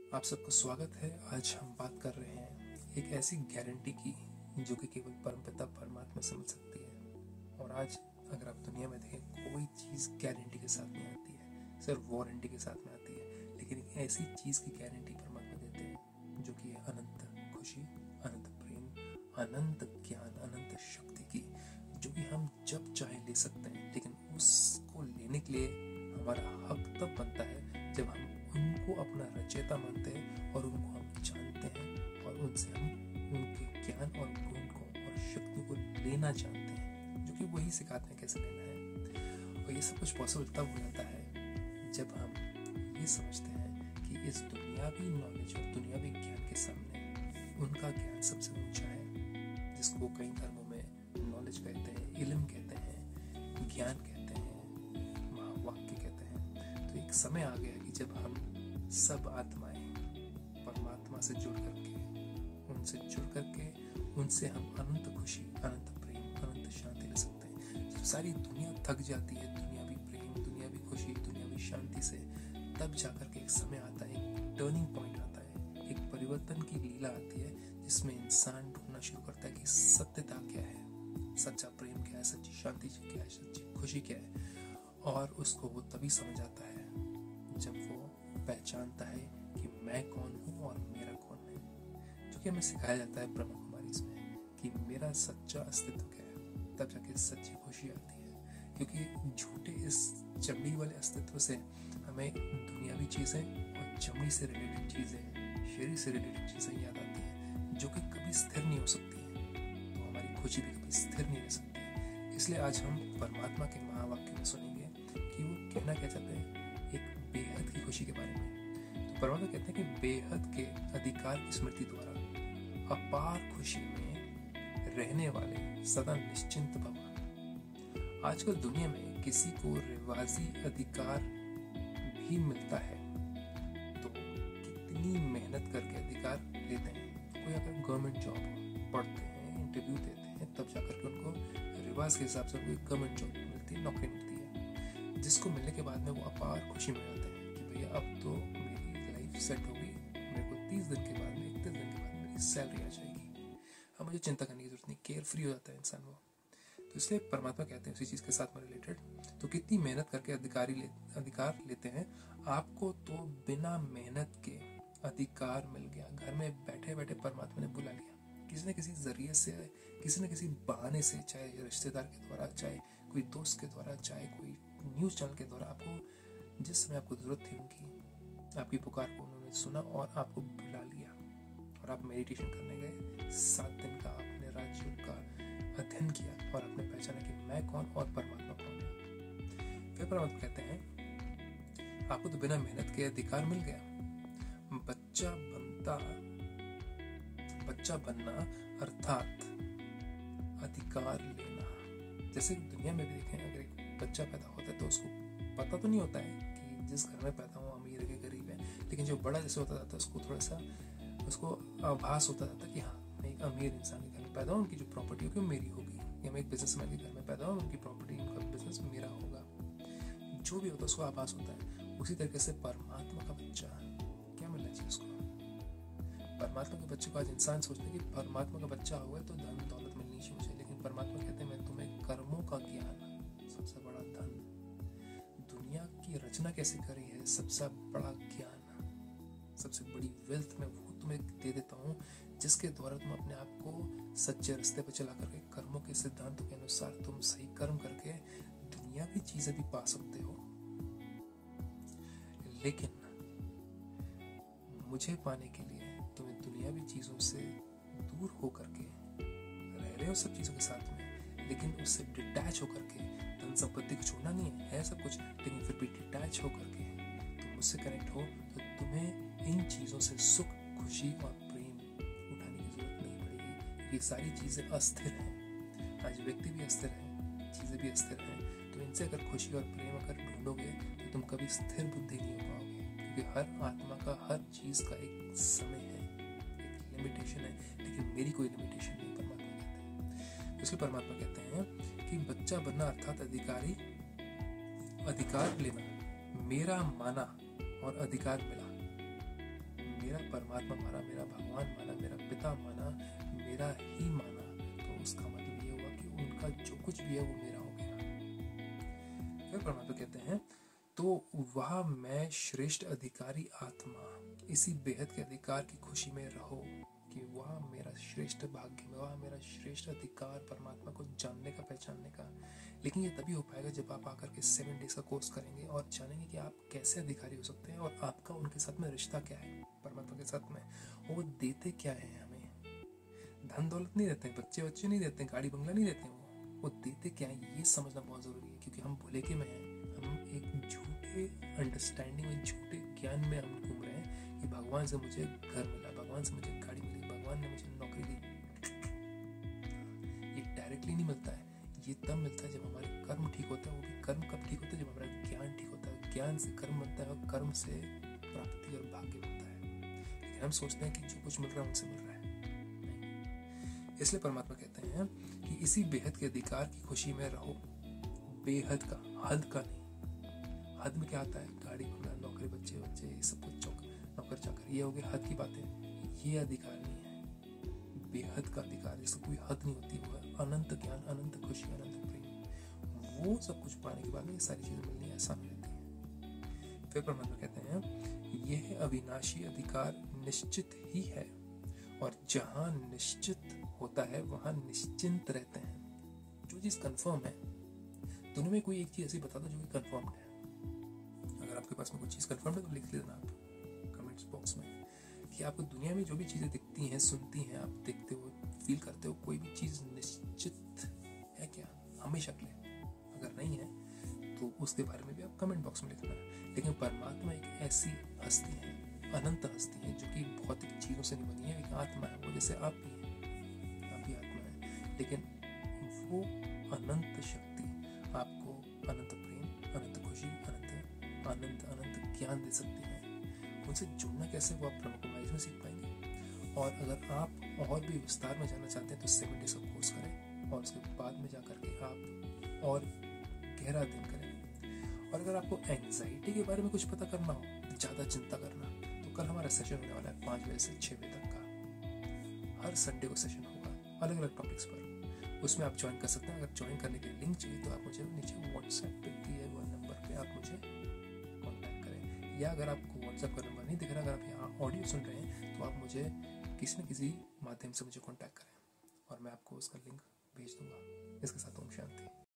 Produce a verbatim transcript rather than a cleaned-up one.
आप सबका स्वागत है। आज हम बात कर रहे हैं एक ऐसी गारंटी की जो कि केवल परमपिता परमात्मा समझ सकती है। और आज अगर आप दुनिया में देखें, कोई चीज़ गारंटी के साथ नहीं आती है, सिर्फ वारंटी के साथ में आती है। लेकिन एक ऐसी चीज़ की गारंटी परमात्मा देते हैं जो कि है अनंत खुशी, अनंत प्रेम, अनंत ज्ञान, अनंत शक्ति की, जो कि हम जब चाहे ले सकते हैं। लेकिन उसको लेने के लिए हमारा हक तब बनता है जब हम उनको अपना रचयिता मानते हैं और उनको हम जानते हैं और उनसे हम उनके ज्ञान और गुण को और शक्ति को लेना जानते हैं, जो कि वही सिखाते हैं कैसे लेना है। और ये सब कुछ पॉसिबल तब हो जाता है जब हम ये समझते हैं कि इस दुनियावी नॉलेज और दुनियावी ज्ञान के सामने उनका ज्ञान सबसे ऊंचा है, जिसको कई धर्मों में नॉलेज कहते हैं, इल्म कहते हैं, ज्ञान कहते हैं, महावाक्य कहते हैं। तो एक समय आ गया कि जब हम सब आत्माएं परमात्मा से जुड़ करके उनसे जुड़ करके उनसे हम अनंत खुशी, अनंत प्रेम, अनंत शांति ले सकते हैं। जब सारी दुनिया थक जाती है दुनियावी प्रेम, दुनियावी खुशी, दुनियावी शांति से, तब जाकर के एक समय आता है, एक टर्निंग पॉइंट आता है, एक परिवर्तन की लीला आती है, जिसमें इंसान ढूंढना शुरू करता है कि सत्यता क्या है, सच्चा प्रेम क्या है, सच्ची शांति क्या है, सच्ची खुशी क्या है। और उसको वो तभी समझ आता है जब वो पहचानता है कि मैं कौन हूँ और मेरा कौन है, जो कि हमें सिखाया जाता है ब्रह्म कुमारी में कि मेरा सच्चा अस्तित्व क्या है। तब जाके सच्ची खुशी आती है, क्योंकि झूठे इस चमड़ी वाले अस्तित्व से हमें दुनियावी चीज़ें और चमड़ी से रिलेटेड चीज़ें, शरीर से रिलेटेड चीज़ें याद आती हैं, जो कि कभी स्थिर नहीं हो सकती हैं। तो हमारी खुशी भी कभी स्थिर नहीं रह सकती है। इसलिए आज हम परमात्मा के महावाक्य में सुनेंगे कि वो कहना क्या चाहते हैं, एक बेहद की खुशी के बारे में। तो परमात्मा कहते हैं कि बेहद के अधिकार की स्मृति द्वारा अपार खुशी में रहने वाले सदा निश्चिंत भव। आजकल दुनिया में किसी को रिवाजी अधिकार भी मिलता है तो कितनी मेहनत करके अधिकार लेते हैं। कोई अगर गवर्नमेंट जॉब पढ़ते हैं, इंटरव्यू देते हैं, तब जाकर के उनको रिवाज के हिसाब से कोई गवर्नमेंट जॉब मिलती है, नौकरी मिलती है, जिसको मिलने के बाद में वो अपार खुशी में जाते हैं कि भैया अब तो मेरी लाइफ सेट होगी, मेरे को तीस दिन के बाद में, इकतीस दिन के बाद मेरी सैलरी आ जाएगी, अब मुझे चिंता करने की जरूरत नहीं, केयर फ्री हो जाता है इंसान वो। तो इसलिए परमात्मा कहते हैं उसी चीज़ के साथ में रिलेटेड, तो कितनी मेहनत करके अधिकारी ले, अधिकार लेते हैं। आपको तो बिना मेहनत के अधिकार मिल गया, घर में बैठे बैठे परमात्मा ने बुला लिया, किसी न किसी जरिए से, किसी न किसी बहाने से, चाहे रिश्तेदार के द्वारा, चाहे कोई दोस्त के द्वारा, चाहे कोई न्यूज़ चैनल के द्वारा, आपको जिस समय आपको जरूरत थी उनकी, आपकी पुकार को उन्होंने सुना और आपको बुला लिया। और आप मेडिटेशन करने गए, सात दिन का आपने राजयोग का अध्ययन किया और आपने पहचाना कि मैं कौन और परमात्मा कौन है। फिर परमात्मा कहते हैं आपको तो बिना मेहनत के अधिकार मिल गया। बच्चा बनता बच्चा बनना अर्थात अधिकार लेना। जैसे दुनिया में भी देखें, अगर एक बच्चा पैदा होता है तो उसको पता तो नहीं होता है कि जिस घर में पैदा हुआ अमीर है गरीब है, लेकिन जो बड़ा जैसे होता जाता है उसको थोड़ा सा उसको आभास होता जाता है कि हाँ मैं एक अमीर इंसान के घर में पैदा हूँ, उनकी जो प्रॉपर्टी होगी मेरी होगी, या मैं एक बिजनेसमैन के घर में पैदा हूँ, उनकी प्रॉपर्टी, उनका बिजनेस मेरा होगा। जो भी होता है उसको आभास होता है। उसी तरीके से परमात्मा का बच्चा क्या मिलना चाहिए उसको। परमात्मा के बच्चे को आज इंसान सोचते हैं कि परमात्मा का बच्चा हुआ तो धन दौलत मिलनी चाहिए, लेकिन परमात्मा कहते हैं मैं तुम्हें कर्मों का ज्ञान, सबसे बड़ा धन, दुनिया की रचना कैसे करी है, सबसे बड़ा ज्ञान, सबसे बड़ी वेल्थ में वो तुम्हें दे देता हूँ, जिसके द्वारा तुम अपने आप को सच्चे रास्ते पर चला करके कर्मों के सिद्धांतों के अनुसार तुम सही कर्म करके दुनिया की चीजें भी पा सकते हो। लेकिन मुझे पाने के लिए तुम्हें दुनियावी चीजों से दूर होकर के रह रहे हो, सब चीजों के साथ में, लेकिन उससे डिटैच होकर के, धन संपत्ति को छोड़ना नहीं है, है सब कुछ, लेकिन फिर भी डिटैच होकर के तुम मुझसे कनेक्ट हो तो तुम्हें इन चीजों से सुख, खुशी और प्रेम उठाने की जरूरत नहीं पड़ेगी। ये सारी चीजें अस्थिर हैं, आज व्यक्ति भी अस्थिर है, चीजें भी अस्थिर हैं, तो इनसे अगर खुशी और प्रेम अगर ढूंढोगे तो तुम कभी स्थिर बुद्धि नहीं हो पाओगे, क्योंकि हर आत्मा का, हर चीज का एक समय है, एक लिमिटेशन है, लेकिन मेरी कोई लिमिटेशन नहीं, परमात्मा कहते हैं। इसलिए परमात्मा कहते हैं कि बच्चा बनना अर्थात अधिकारी, अधिकार लेना, मेरा माना और अधिकार मिला, परमात्मा माना, मेरा भगवान माना, मेरा पिता माना, मेरा ही माना, तो उसका मतलब ये हुआ कि उनका जो कुछ भी है वो मेरा हो गया। फिर परमात्मा कहते हैं, तो वह मैं श्रेष्ठ अधिकारी आत्मा इसी बेहद के अधिकार की खुशी में रहो कि वह मेरा श्रेष्ठ भाग्य में, वह मेरा श्रेष्ठ अधिकार परमात्मा को जानने का, पहचानने का। लेकिन ये तभी हो पाएगा जब आप आकर के सेवन डेज का कोर्स करेंगे और जानेंगे कि आप कैसे अधिकारी हो सकते हैं और आपका उनके साथ में रिश्ता क्या है, परमात्मा के साथ में, और वो देते क्या है हमें। धन दौलत नहीं देते हैं, बच्चे बच्चे नहीं देते हैं, गाड़ी बंगला नहीं देते हैं, वो वो देते क्या है ये समझना बहुत जरूरी है। क्योंकि हम भूले के में हैं, हम एक झूठे अंडरस्टैंडिंग में, झूठे ज्ञान में हम घूम रहे हैं कि भगवान से मुझे घर मिला, भगवान से मुझे गाड़ी मिली, भगवान ने मुझे नौकरी दी। ये डायरेक्टली नहीं मिलता है, ये तब मिलता है जब हमारे कर्म ठीक होता है। वो भी कर्म कब ठीक होता है? जब हमारा ज्ञान ठीक होता है। ज्ञान से कर्म बनता है और कर्म से प्राप्ति और भाग्य बनता है। लेकिन हम सोचते हैं कि जो कुछ मिल रहा है उनसे मिल रहा है, नहीं। इसलिए परमात्मा कहते हैं कि इसी बेहद के अधिकार की खुशी में रहो। बेहद का, हद का नहीं। हद में क्या आता है? गाड़ी बंगला, नौकरी, बच्चे बच्चे, ये सब कुछ, चौक नौकर चाकर, ये हो गए हद की बातें। ये अधिकार नहीं है। बेहद का अधिकार जिसको कोई हद नहीं होती, वो है अनंत ज्ञान, अनंत खुशी, अनंत प्रेम। वो सब कुछ पाने के बाद में ये सारी चीजें मिलनी आसान रहती है। फिर परमात्मा कहते हैं, यह अविनाशी अधिकार निश्चित ही है और जहां निश्चित होता है वहां निश्चिंत रहते हैं। जो चीज कंफर्म है, दोनों में कोई एक चीज ऐसी बता दो जो कि कंफर्म है। अगर आपके पास में कोई चीज कंफर्म है तो लिख लेना आप कमेंट्स बॉक्स में कि आपको दुनिया में जो भी चीजें दिखती हैं, सुनती हैं, आप देखते हो, फील करते हो, कोई भी चीज निश्चित है क्या हमेशा के लिए? अगर नहीं है तो उसके बारे में भी आप कमेंट बॉक्स में लिखना। लेकिन परमात्मा एक ऐसी हस्ती है, अनंत हस्ती है, जो कि भौतिक चीजों से नहीं बनी है। एक आत्मा है, वो जैसे आप भी हैं, आप भी आत्मा है, लेकिन वो अनंत शक्ति आपको अनंत प्रेम, अनंत खुशी, अनंत आनंद, अनंत ज्ञान दे सकती है। उनसे जुड़ना कैसे, वो आप ब्रह्मकुमारीज में सीख पाएंगे। और अगर आप और भी विस्तार में जाना चाहते हैं तो सेवन डेज का कोर्स करें और उसके बाद में जाकर के आप और गहरा अध्ययन करें। और अगर आपको एंजाइटी के बारे में कुछ पता करना हो, ज़्यादा चिंता करना, तो कल हमारा सेशन होने वाला है पाँच बजे से छः बजे तक का। हर संडे को सेशन होगा अलग अलग टॉपिक्स पर, उसमें आप ज्वाइन कर सकते हैं। अगर ज्वाइन करने के लिए लिंक चाहिए तो आप मुझे नीचे व्हाट्सएप पे दिए हुए नंबर पे आप मुझे कॉन्टैक्ट करें, या अगर आपको व्हाट्सएप का नंबर नहीं दिख रहा, अगर आप यहाँ ऑडियो सुन रहे हैं तो आप मुझे किसी न किसी माध्यम से मुझे कॉन्टैक्ट करें और मैं आपको उसका लिंक भेज दूंगा। इसके साथ ओम शांति।